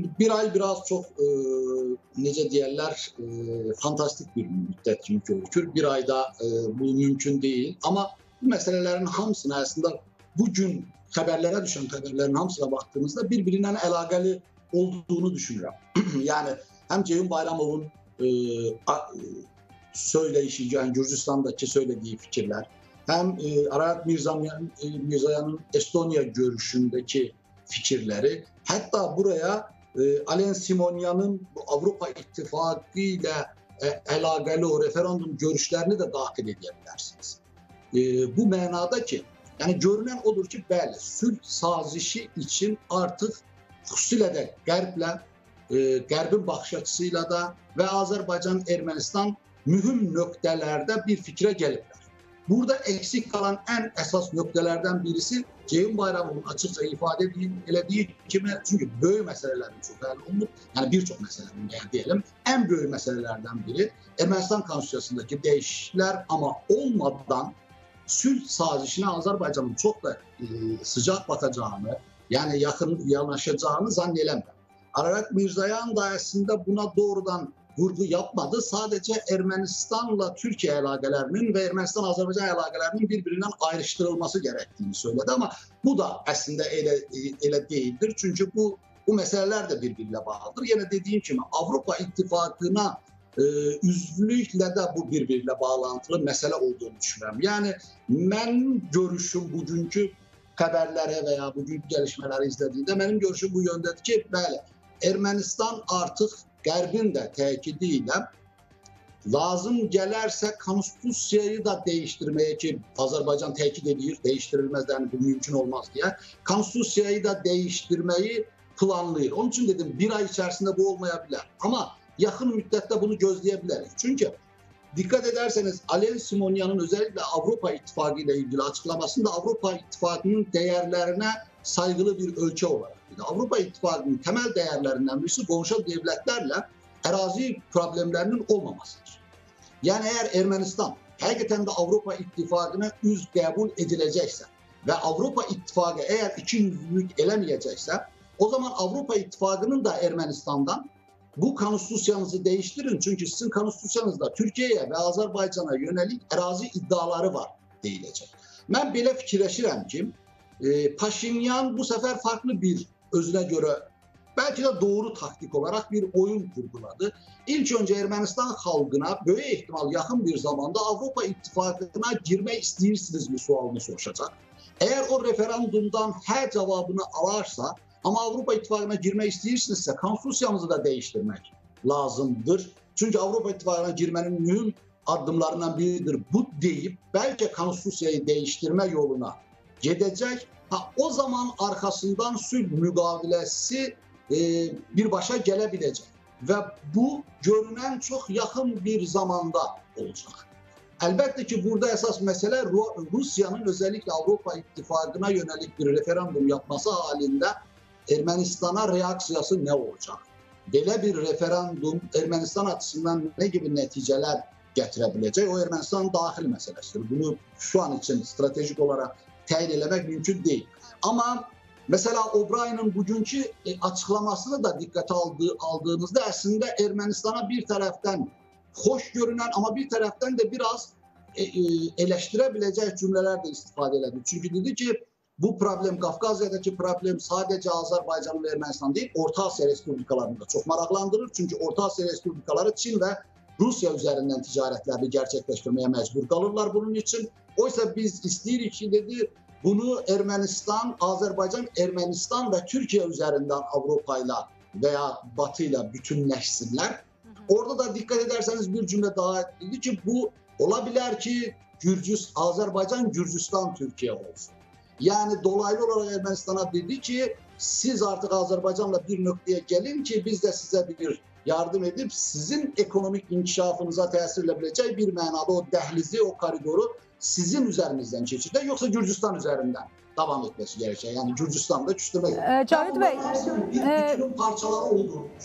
bir ay biraz çok necə deyərlər, fantastik bir müddət kimi görükür. Bir ayda bu mümkün değil. Ama bu meselelerin hamısına aslında bugün xəbərlərə düşən xəbərlərin hamısına baktığımızda birbirinden əlaqəli olduğunu düşünürəm. Yani hem Ceyhun Bayramov'un söyleyişi, yani Gürcistan'daki söylediği fikirler, hem Ararat Mirzoyan'ın Estonya görüşündeki fikirleri, hatta buraya Alen Simonyan'ın Avrupa İttifakı ile alakalı o referandum görüşlerini de dahil edebilirsiniz. Bu manada ki, yani görünen odur ki, bəli, sülh sazişi için artık xüsusilə də Qərblə, Qərbin baxış açısıyla da ve Azərbaycan-Ermənistan mühüm nöqtələrdə bir fikrə gəliblər. Burada eksik kalan en esas noktalardan birisi Ceyhun Bayramov'un açıkça ifade edildiği kimi, çünkü büyük meselelerin çok önemli olmuş, yani birçok meselelerin diyelim, en büyük meselelerden biri Ermənistan Konstitusiyasındaki değişiklikler ama olmadan sülh sazişine Azerbaycan'ın çok da sıcak bakacağını, yani yakın yanaşacağını zannedemiyorum. Ararat Mirzoyan da aslında buna doğrudan vurgu yapmadı. Sadece Ermenistan'la Türkiye əlaqələrinin ve Ermənistan-Azərbaycan əlaqələrinin birbirinden ayrıştırılması gerektiğini söyledi. Ama bu da aslında elə değildir. Çünkü bu meseleler de birbiriyle bağlıdır. Yine dediğim gibi Avrupa İttifakı'na üzvlüklə də bu birbiriyle bağlantılı mesele olduğunu düşünürəm. Yani mən görüşüm bugünkü xəbərlərə veya bugünkü gelişmeleri izlediğinde benim görüşüm bu yöndedir ki, bəli, Ermənistan artık Qərbin də təkidiyle lazım gələrsə konstitusiyayı da değiştirmeye, ki Azerbaycan təkid edir, değiştirilmezden bu mümkün olmaz diye, konstitusiyayı da değiştirmeyi planlayır. Onun için dedim bir ay içerisinde bu olmayabilir. Ama yakın müddette bunu gözleyebiliriz. Çünkü dikkat ederseniz Alen Simonyan'ın özellikle Avrupa İttifakı ile ilgili açıklamasında Avrupa İttifakı'nın değerlerine saygılı bir ölçü olarak. Avrupa İttifakı'nın temel değerlerinden birisi qonşu devletlerle arazi problemlerinin olmamasıdır. Yani eğer Ermenistan hakikaten de Avrupa İttifakı'na üz kabul edilecekse ve Avrupa İttifakı eğer ikiyüzlülük elemeyecekse, o zaman Avrupa İttifakı'nın da Ermenistan'dan bu konstitusyanızı değiştirin, çünkü sizin konstitusyanızda Türkiye'ye ve Azerbaycan'a yönelik arazi iddiaları var deyilecek. Ben belə fikirləşirəm ki, Paşinyan bu sefer farklı bir özüne göre belki de doğru taktik olarak bir oyun kurguladı. İlk önce Ermənistan xalqına böyük ihtimal yakın bir zamanda Avrupa İttifakı'na girmek istiyorsunuz mu sualını soruşacak. Eğer o referandumdan her cevabını alarsa, ama Avrupa İttifakı'na girmek istiyorsunuzsa konstitusyanızı da değiştirmek lazımdır. Çünkü Avrupa İttifakı'na girmenin mühim adımlarından biridir bu deyip belki konstitusiyayı değiştirme yoluna gidecek. O zaman arkasından sülh müqaviləsi birbaşa gelebilecek. Ve bu görünen çok yakın bir zamanda olacak. Elbette ki burada esas mesele Rusya'nın özellikle Avrupa İttifakı'na yönelik bir referandum yapması halinde Ermenistan'a reaksiyası ne olacak? Belə bir referandum Ermənistan açısından ne gibi neticeler getirebilecek? O Ermənistan'ın dahil meselesidir. Bunu şu an için stratejik olarak təyin eləmək mümkün değil. Ama mesela O'Brien'in bugünkü açıklamasını da dikkate aldığınızda aslında Ermenistan'a bir taraftan hoş görünen ama bir taraftan da biraz eleştirebilecek cümleler de istifade edildi. Çünkü dedi ki bu problem, Kafkasya'daki problem sadece Azerbaycan ve Ermenistan değil, Orta Asya Respublikalarını da çok meraklandırır. Çünkü Orta Asya Respublikaları Çin ve Rusya üzerinden ticaretlerini gerçekleştirmeye mecbur kalırlar bunun için. Oysa biz isteyirik ki dedi, bunu Ermenistan, Azerbaycan, Ermenistan ve Türkiye üzerinden Avrupa'yla veya Batı'yla bütünleşsinler. Orada da dikkat ederseniz bir cümle daha dedi ki bu olabilir ki Azerbaycan, Gürcistan, Türkiye olsun. Yani dolaylı olarak Ermenistan'a dedi ki siz artık Azerbaycan'la bir noktaya gelin ki biz de size bir yardım edip sizin ekonomik inkişafınıza tesir edebileceği bir manada o dəhlizi, o koridoru sizin üzerinizden geçirdi. Yoksa Gürcistan üzerinden devam etmesi gerekecek. Yani Gürcistan'da küstürmek. Cavit Bey, bir bütünün parçaları olduğunu